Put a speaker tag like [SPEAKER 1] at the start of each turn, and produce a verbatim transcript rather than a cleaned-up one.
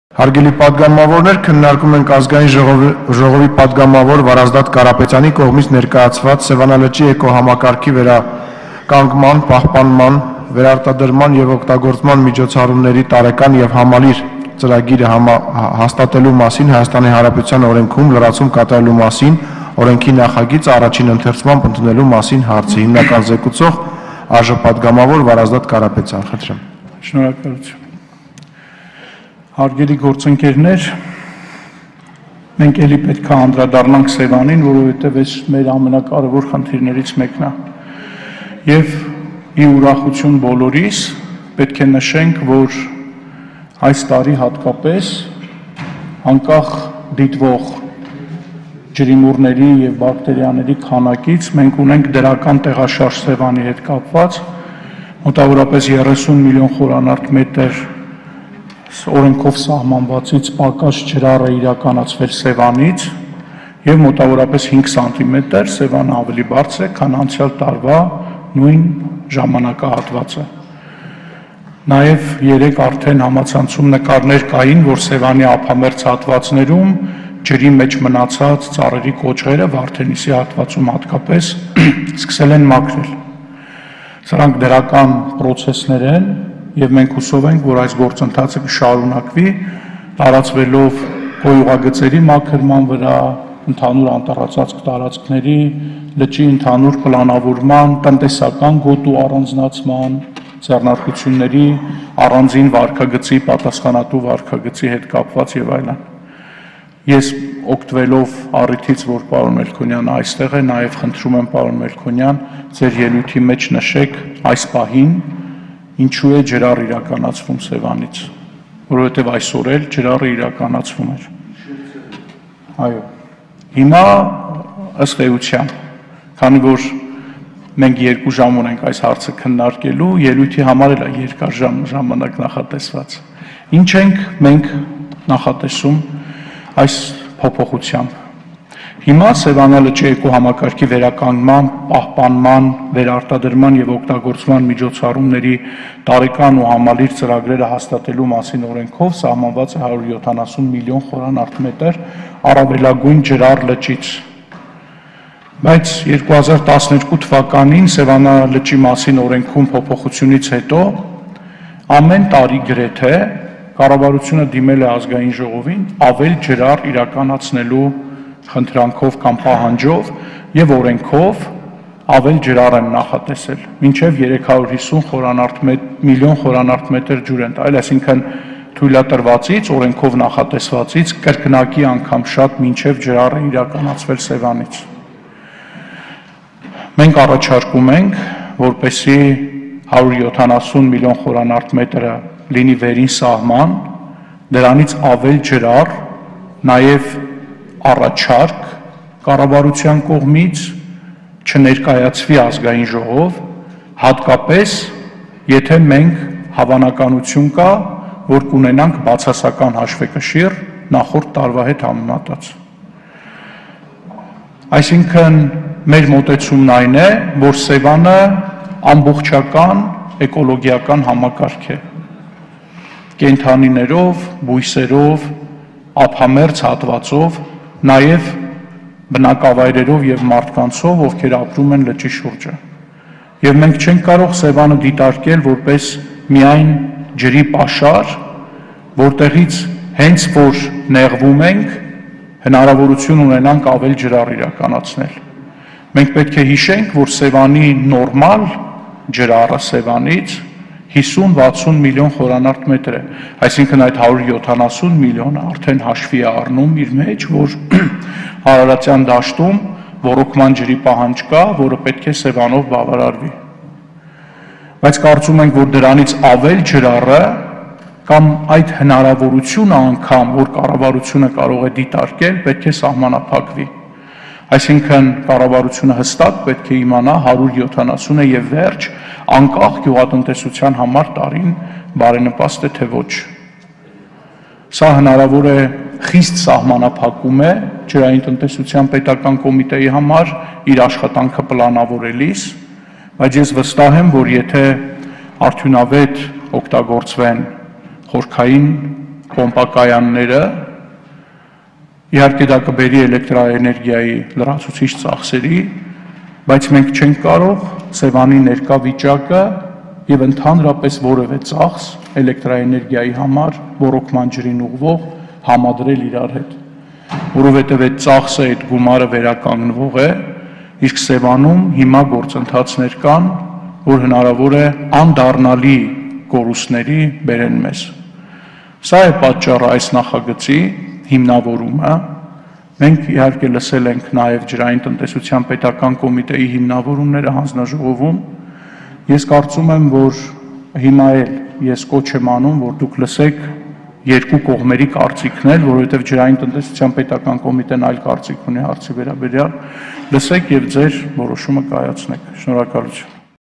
[SPEAKER 1] Հարգելի պատգամավորներ, քննարկում ենք ազգային ժողովի պատգամավոր Վարազդատ Կարապետյանի կողմից ներկայացված Սևանալճի էկոհամակարգի վերականգնման, պահպանման, վերարտադրման և օգտագործման միջոցառումների տարեկան և համալիր ծրագիրը հաստատելու մասին Հայաստանի Հանրապետության օրենքում լրացում կատարելու մասին օրենքի նախագիծը առաջին ընթերցմամբ ընդունելու մասին հարցը։ Հիմնական զեկուցող ԱԺ պատգամավոր Վարազդատ Կարապետյան, խնդրեմ։
[SPEAKER 2] Շնորհակալություն։ Հարգելի գործընկերներ, մենք ելի պետք է անդրադառնանք Սևանին, որովհետև այս մեր ամենակարևոր խնդիրներից մեկն է։ Եվ ի ուրախություն բոլորիս պետք է նշենք, որ այս տարի հատկապես անկախ դիտվող ջրիմուռների և բակտերիաների քանակից մենք ունենք դրական տեղաշարժ Սևանի հետ կապված, մոտավորապես երեսուն միլիոն խորանարդ մետր օրենքով սահմանվածից պակաս ջրառ է իրականացվել Սևանից և մոտավորապես հինգ սանտիմետր Սևանը ավելի բարձր է, քան անցյալ տարվա նույն ժամանակահատվածը։ Նաև երեկ արդեն համացանցում նկարներ կային, որ Սևանի ափամերձ հատվածներում ջրի մեջ մնացած ծառերի կոճղերը Վարդենիսի հատվածում հատկապես սկսել են մաքրել։ Սրանք դրական պրոցեսներ են և մենք հուսով ենք, որ այս գործընթացը կշարունակվի, տարածվելով գոյուղագծերի մաքրման վրա, ընդհանուր անտառածածկ տարածքների, լճի ընդհանուր պլանավորման, տնտեսական գոտու առանձնացման, ձեռնարկությունների առանձին վարքագծի, պատասխանատու վարքագծի հետ կապված և այլն։ Ես օգտվելով առիթից, որ պարոն Մելքոնյանը այստեղ է, նաև խնդրում եմ պարոն Մելքոնյան, ձեր ելույթի մեջ նշեք այս պահին ինչու է ջրառ իրականացվում Սևանից, որովհետև այսօր էլ ջրառը իրականացվում էր։ Այո, հիմա ըստ էության, քանի որ մենք երկու ժամ ունենք այս հարցը քննարկելու, ելույթի համար էլ է երկար ժամանակ նախատեսված։ Ինչ ենք մենք նախատեսում այս փոփոխությամբ։ Հիմա Սևանալճի էկոհամակարգի վերականգնման, պահպանման, վերարտադրման և օգտագործման միջոցառումների տարեկան ու համալիր ծրագրերը հաստատելու մասին օրենքով սահմանված է հարյուր յոթանասուն միլիոն խորանարդ մետր առավելագույն ջրառ լճից։ Բայց երկու հազար տասներկու թվականին Սևանալճի մասին օրենքում փոփոխությունից հետո ամեն տարի գրեթե կառավարությունը դիմել է ազգային ժողովին ավել ջրառ իրականացնելու խնդրանքով կամ պահանջով և օրենքով ավել ջրառ են նախատեսել, մինչև երեք հարյուր հիսուն միլիոն խորանարդ մետր ջուր են տալիս, այսինքն թույլատրվածից, օրենքով նախատեսվածից կրկնակի անգամ շատ մինչև ջրառ է իրականացվել Սևանից։ Մենք առաջարկում ենք, որպեսզի հարյուր յոթանասուն միլիոն խորանարդ մետրը լինի վերին սահման, դրանից ավել ջրառ, նաև առաջարկ կառավարության կողմից չներկայացվի ազգային ժողով, հատկապես եթե մենք հավանականություն կա, որ կունենանք բացասական հաշվեկշիռ նախորդ տարվա հետ համեմատած։ Այսինքն մեր մոտեցումն այն է, որ Սևանը ամբողջական էկոլոգիական համակարգ է, կենդանիներով, բույսերով, ափամերձ հատվածով, նաև բնակավայրերով և մարդկանցով, ովքեր ապրում են լճի շուրջը։ Եվ մենք չենք կարող Սևանը դիտարկել որպես միայն ջրի պաշար, որտեղից հենց որ նեղվում ենք, հնարավորություն ունենանք ավել ջրառ իրականացնել։ Մենք պետք է հիշենք, որ Սևանի նորմալ ջրառը Սևանից հիսուն-վաթսուն միլիոն խորանարդ մետր է, այսինքն այդ հարյուր յոթանասուն միլիոնը արդեն հաշվի է առնում իր մեջ, որ Արարատյան դաշտում ոռոգման ջրի պահանջ կա, որը պետք է Սևանով բավարարվի։ Բայց կարծում ենք, որ դրանից ավել ջրառը կամ այդ հնարավորությունը անգամ, որ կառավարությունը կարող է դիտարկել, պետք է սահմանափակվի։ Այսինքն կառավարությունը հստակ պետք է իմանա հարյուր յոթանասունը և վերջ, անկախ գյուղատնտեսության համար տարին բարենպաստ է թե ոչ։ Սա հնարավոր է խիստ սահմանափակում է ջրային տնտեսության պետական կոմիտեի համար իր աշխատանքը պլանավորելիս, բայց ես վստահ եմ, որ եթե արդյունավետ օգտագործվեն խորքային պոմպակայանները, իհարկե դա կբերի էլեկտրաէներգիայի լրացուցիչ ծախսերի, բայց մենք չենք կարող Սևանի ներկա վիճակը եւ ընդհանրապես որևէ ծախս էլեկտրաէներգիայի համար ռոռոկման ջրին ուղղվող համադրել իրար հետ, որովհետեւ այդ ծախսը, այդ գումարը վերականգնվող է, իսկ Սևանում հիմա գործընթացներ կան, որ հնարավոր է անդառնալի կորուստների բերեն մեզ։ Սա է պատճառը այս նախագծի հիմնավորումը։ Մենք իհարկե լսել ենք նաև ջրային տնտեսության պետական կոմիտեի հիմնավորումները հանձնաժողովում։ Ես կարծում եմ, որ հիմա էլ ես կոչ եմ անում, որ դուք լսեք երկու կողմերի կարծիքներ, որովհետև ջրային տնտեսության պետական կոմիտեն այլ կարծիք ունի հարցի վերաբերյալ, լսեք եւ ձեր որոշումը կայացնեք։ Շնորհակալություն։